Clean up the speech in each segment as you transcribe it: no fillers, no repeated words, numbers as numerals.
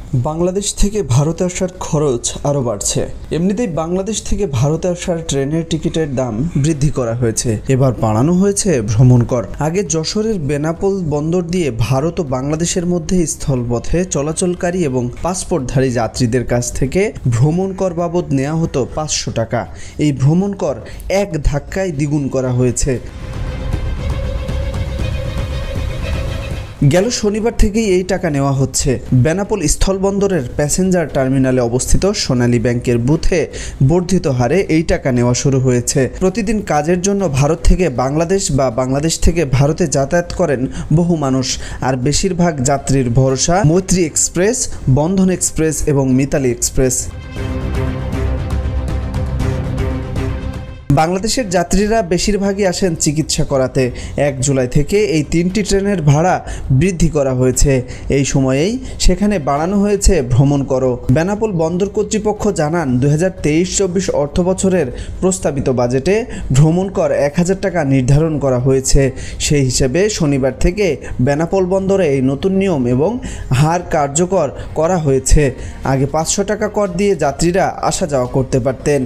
বাংলাদেশ থেকে ভারতে আসার খরচ আরও বাড়ছে। এমনিতেই বাংলাদেশ থেকে ভারতে আসার ট্রেনের টিকিটের দাম বৃদ্ধি করা হয়েছে, এবার বাড়ানো হয়েছে ভ্রমণ কর। আগে যশোরের বেনাপোল বন্দর দিয়ে ভারত ও বাংলাদেশের মধ্যে স্থলপথে চলাচলকারী এবং পাসপোর্টধারী যাত্রীদের কাছ থেকে ভ্রমণ কর বাবদ নেওয়া হতো 500 টাকা। এই ভ্রমণ কর এক ধাক্কায় দ্বিগুণ করা হয়েছে। গেল শনিবার থেকেই এই টাকা নেওয়া হচ্ছে। বেনাপোল স্থলবন্দরের প্যাসেঞ্জার টার্মিনালে অবস্থিত সোনালী ব্যাংকের বুথে বর্ধিত হারে এই টাকা নেওয়া শুরু হয়েছে। প্রতিদিন কাজের জন্য ভারত থেকে বাংলাদেশ বা বাংলাদেশ থেকে ভারতে যাতায়াত করেন বহু মানুষ, আর বেশিরভাগ যাত্রীর ভরসা মৈত্রী এক্সপ্রেস, বন্ধন এক্সপ্রেস এবং মিতালি এক্সপ্রেস। বাংলাদেশের যাত্রীরা বেশিরভাগই আসেন চিকিৎসা করাতে। 1 জুলাই থেকে এই 3টি ট্রেনের ভাড়া বৃদ্ধি করা হয়েছে। এই সময়েই সেখানে বাড়ানো হয়েছে ভ্রমণ করও। বেনাপোল বন্দর কর্তৃপক্ষ জানান, 2023-24 অর্থ বছরের প্রস্তাবিত বাজেটে ভ্রমণ কর 1000 টাকা নির্ধারণ করা হয়েছে। সেই হিসেবে শনিবার থেকে বেনাপোল বন্দরে এই নতুন নিয়ম এবং হার কার্যকর করা হয়েছে। আগে 500 টাকা কর দিয়ে যাত্রীরা আসা যাওয়া করতে পারতেন।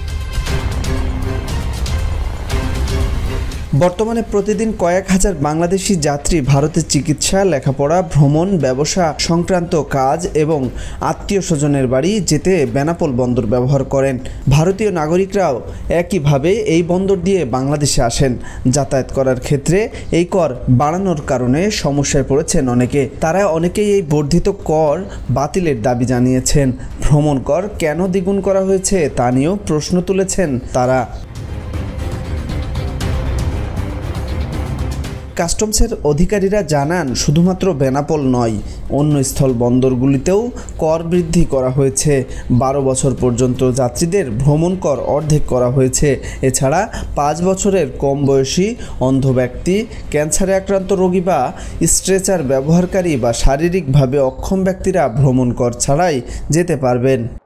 বর্তমানে প্রতিদিন কয়েক হাজার বাংলাদেশি যাত্রী ভারতে চিকিৎসা, লেখাপড়া, ভ্রমণ, ব্যবসা সংক্রান্ত কাজ এবং আত্মীয় স্বজনের বাড়ি যেতে বেনাপোল বন্দর ব্যবহার করেন। ভারতীয় নাগরিকরাও একইভাবে এই বন্দর দিয়ে বাংলাদেশে আসেন। যাতায়াত করার ক্ষেত্রে এই কর বাড়ানোর কারণে সমস্যায় পড়েছেন অনেকে। তারা অনেকেই এই বর্ধিত কর বাতিলের দাবি জানিয়েছেন। ভ্রমণ কর কেন দ্বিগুণ করা হয়েছে তা নিয়েও প্রশ্ন তুলেছেন তারা। কাস্টমসের অধিকারীরা জানান, শুধুমাত্র বেনাপোল নয়, অন্য স্থল বন্দরগুলিতেও কর বৃদ্ধি করা হয়েছে। 12 বছর পর্যন্ত যাত্রীদের ভ্রমণ কর অর্ধেক করা হয়েছে। এছাড়া 5 বছরের কম বয়সী, অন্ধ ব্যক্তি, ক্যান্সারে আক্রান্ত রোগী বা স্ট্রেচার ব্যবহারকারী বা শারীরিকভাবে অক্ষম ব্যক্তিরা ভ্রমণ কর ছাড়াই যেতে পারবেন।